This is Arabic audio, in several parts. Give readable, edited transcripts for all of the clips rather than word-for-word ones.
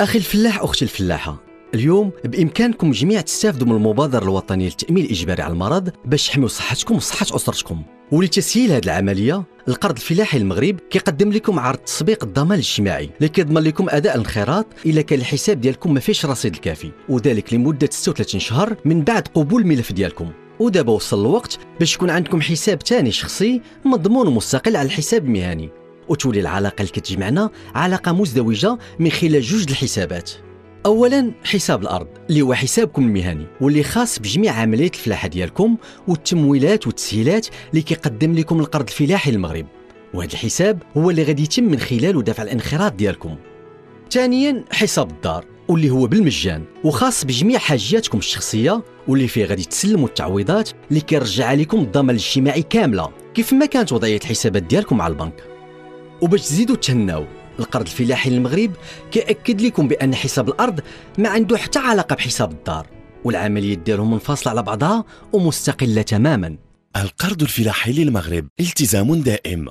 أخي الفلاح أختي الفلاحة، اليوم بإمكانكم جميع تستافدوا من المبادرة الوطنية للتأمين الإجباري على المرض باش تحميوا صحتكم وصحة أسرتكم. ولتسهيل هذه العملية، القرض الفلاحي المغرب كيقدم لكم عرض تسبيق الضمان الاجتماعي اللي كيضمن لكم أداء الانخراط إلا كان الحساب ديالكم ما فيش رصيد الكافي، وذلك لمدة 36 شهر من بعد قبول الملف ديالكم. ودابا وصل الوقت باش يكون عندكم حساب ثاني شخصي مضمون ومستقل على الحساب المهني، وتولي العلاقة اللي كتجمعنا علاقة مزدوجة من خلال جوج الحسابات. اولا حساب الارض اللي هو حسابكم المهني واللي خاص بجميع عمليات الفلاحه ديالكم والتمويلات والتسهيلات اللي كيقدم لكم القرض الفلاحي للمغرب، وهذا الحساب هو اللي غادي يتم من خلاله دفع الانخراط ديالكم. ثانيا حساب الدار واللي هو بالمجان وخاص بجميع حاجياتكم الشخصيه واللي فيه غادي تسلموا التعويضات اللي كيرجع لكم الضمان الاجتماعي كامله كيف ما كانت وضعيه الحسابات ديالكم على البنك. وباش تزيدوا تهناو، القرض الفلاحي للمغرب كيأكد لكم بأن حساب الأرض ما عنده حتى علاقة بحساب الدار، والعمليات ديالهم منفصلة على بعضها ومستقلة تماما. القرض الفلاحي للمغرب التزام دائم.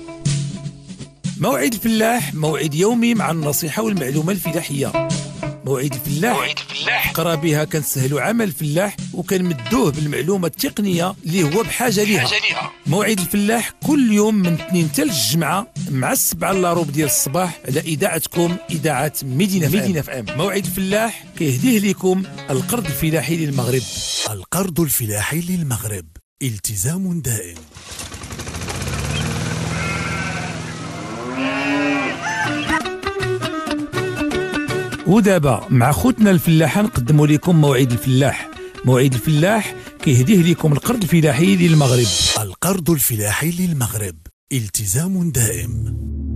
موعد الفلاح، موعد يومي مع النصيحة والمعلومة الفلاحية. موعد الفلاح قرا بها كنسهلوا عمل الفلاح وكنمدوه بالمعلومة التقنية اللي هو بحاجة ليها. موعد الفلاح كل يوم من الاثنين حتى الجمعة مع 7 إلا ربع ديال الصباح على إذاعتكم إذاعة مدينة FM. موعد الفلاح كيهديه لكم القرض الفلاحي للمغرب. القرض الفلاحي للمغرب التزام دائم. ودابا مع خوتنا الفلاحة نقدموا لكم موعد الفلاح. موعد الفلاح كيهديه لكم القرض الفلاحي للمغرب. القرض الفلاحي للمغرب التزام دائم.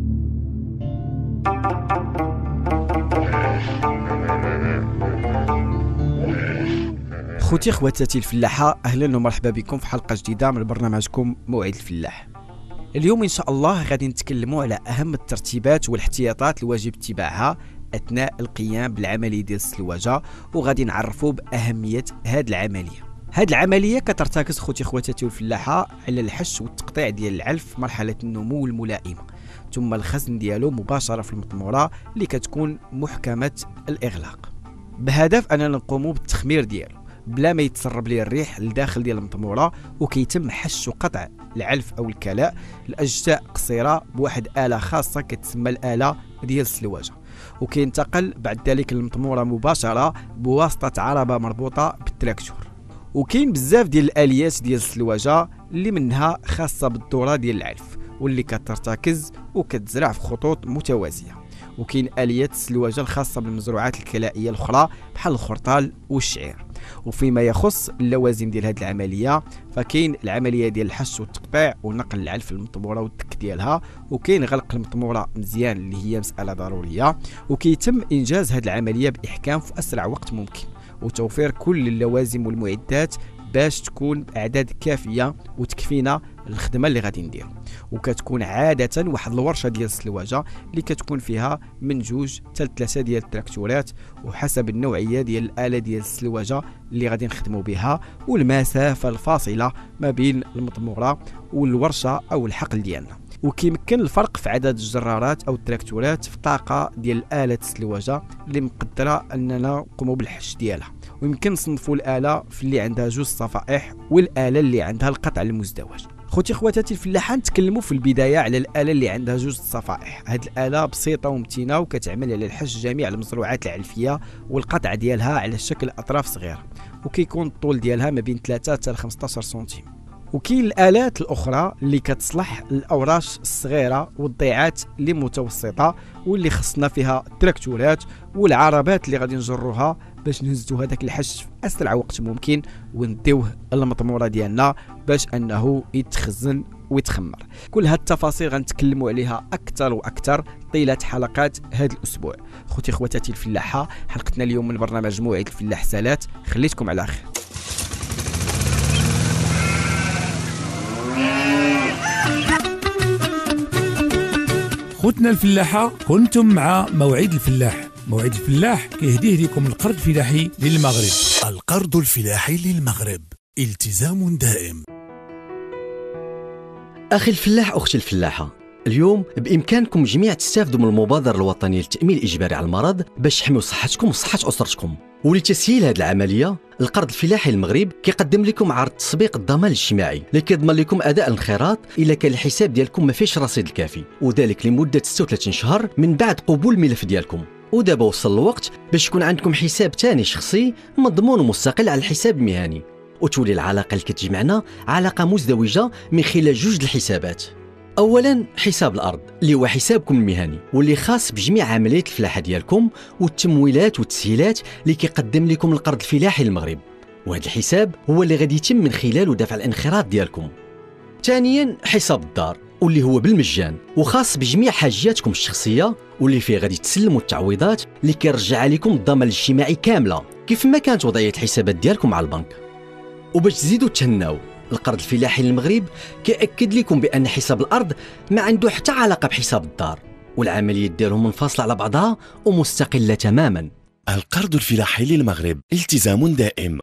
خوتي خواتاتي الفلاحة، أهلا ومرحبا بكم في حلقة جديدة من برنامجكم موعد الفلاح. اليوم إن شاء الله غادي نتكلموا على أهم الترتيبات والاحتياطات الواجب اتباعها أثناء القيام بالعملية ديال السلوجة، وغادي نعرفوا بأهمية هذه العملية. هذه العملية كترتكز خوتي خواتاتي الفلاحة على الحش والتقطيع ديال العلف في مرحلة النمو الملائمة، ثم الخزن ديالو مباشرة في المطمورة اللي كتكون محكمة الإغلاق، بهدف أننا نقوموا بالتخمير ديالو بلا ما يتسرب ليه الريح لداخل ديال المطمورة. وكيتم حش وقطع العلف أو الكلاء لأجزاء قصيرة بواحد آلة خاصة كتسمى الآلة ديال السلوجة، وكينتقل بعد ذلك للمطمورة مباشرة بواسطة عربة مربوطة بالتراكتور. وكاين بزاف ديال الآليات ديال السلوجة اللي منها خاصة بالدورة ديال العلف واللي كترتكز وكتزرع في خطوط متوازية، وكاين آليات السلوجة الخاصة بالمزروعات الكلائية الأخرى بحال الخرطال والشعير. وفيما يخص اللوازم ديال هذه العملية فكاين العملية ديال الحش والتقطيع ونقل العلف للمطمورة والدك ديالها، وكاين غلق المطمورة مزيان اللي هي مسألة ضرورية، وكيتم إنجاز هذه العملية بإحكام في أسرع وقت ممكن، وتوفير كل اللوازم والمعدات باش تكون بأعداد كافية وتكفينا الخدمة اللي غادي نديرو. وكتكون عادة واحد الورشة ديال السلوجة اللي كتكون فيها من 2 حتى 3 ديال التراكتورات وحسب النوعية ديال الآلة ديال السلوجة اللي غادي نخدموا بها والمسافة الفاصلة ما بين المطمورة والورشة أو الحقل ديالنا. وكيمكن الفرق في عدد الجرارات أو التراكتورات في الطاقة ديال آلة السلوجة اللي مقدرة أننا نقوموا بالحش ديالها. ويمكن نصنفوا الآلة في اللي عندها 2 صفائح والآلة اللي عندها القطع المزدوج. خوتي خواتاتي الفلاحة، نتكلموا في البداية على الآلة اللي عندها 2 صفائح. هذه الآلة بسيطة ومتينة وكتعمل على الحش جميع المزروعات العلفية والقطع ديالها على شكل أطراف صغيرة، وكيكون الطول ديالها ما بين 3 حتى 15 سنتيم. وكاين الآلات الأخرى اللي كتصلح الأوراش الصغيرة والضيعات اللي متوسطة واللي خصنا فيها التراكتورات والعربات اللي غادي نجروها باش نهزوا هذاك الحش في أسرع وقت ممكن ونديوه المطمورة ديالنا باش أنه يتخزن ويتخمر. كل هاد التفاصيل غنتكلموا عليها أكثر وأكثر طيلة حلقات هذا الأسبوع. خوتي خواتاتي الفلاحة، حلقتنا اليوم من برنامج موعد الفلاح سالات، خليتكم على خير. خوتنا الفلاحة، كنتم مع موعد الفلاح. موعد الفلاح كيهديه لكم القرض الفلاحي للمغرب. القرض الفلاحي للمغرب التزام دائم. أخي الفلاح أختي الفلاحة، اليوم بإمكانكم جميع تستافدوا من المبادرة الوطنية للتأمين الإجباري على المرض باش تحميوا صحتكم وصحة أسرتكم. ولتسهيل هذه العملية القرض الفلاحي المغرب كيقدم لكم عرض تسبيق الضمان الاجتماعي اللي كيضمن لكم أداء الانخراط إلا كان الحساب ديالكم ما فيش رصيد الكافي، وذلك لمدة 36 شهر من بعد قبول الملف ديالكم. ودابا وصل الوقت باش يكون عندكم حساب ثاني شخصي مضمون ومستقل على الحساب المهني، وتولي العلاقة اللي كتجمعنا علاقة مزدوجة من خلال جوج الحسابات. اولا حساب الارض اللي هو حسابكم المهني واللي خاص بجميع عمليات الفلاحه ديالكم والتمويلات والتسهيلات اللي كيقدم لكم القرض الفلاحي للمغرب، وهذا الحساب هو اللي غادي يتم من خلاله دفع الانخراط ديالكم. ثانيا حساب الدار واللي هو بالمجان وخاص بجميع حاجياتكم الشخصيه واللي فيه غادي تسلموا التعويضات اللي كيرجع لكم الضمان الاجتماعي كامله كيف ما كانت وضعيه الحسابات ديالكم على البنك. وباش تزيدوا تهناو القرض الفلاحي للمغرب كيأكد لكم بأن حساب الأرض ما عنده حتى علاقة بحساب الدار، والعمليات ديالهم منفصلة على بعضها ومستقلة تماما. القرض الفلاحي للمغرب التزام دائم.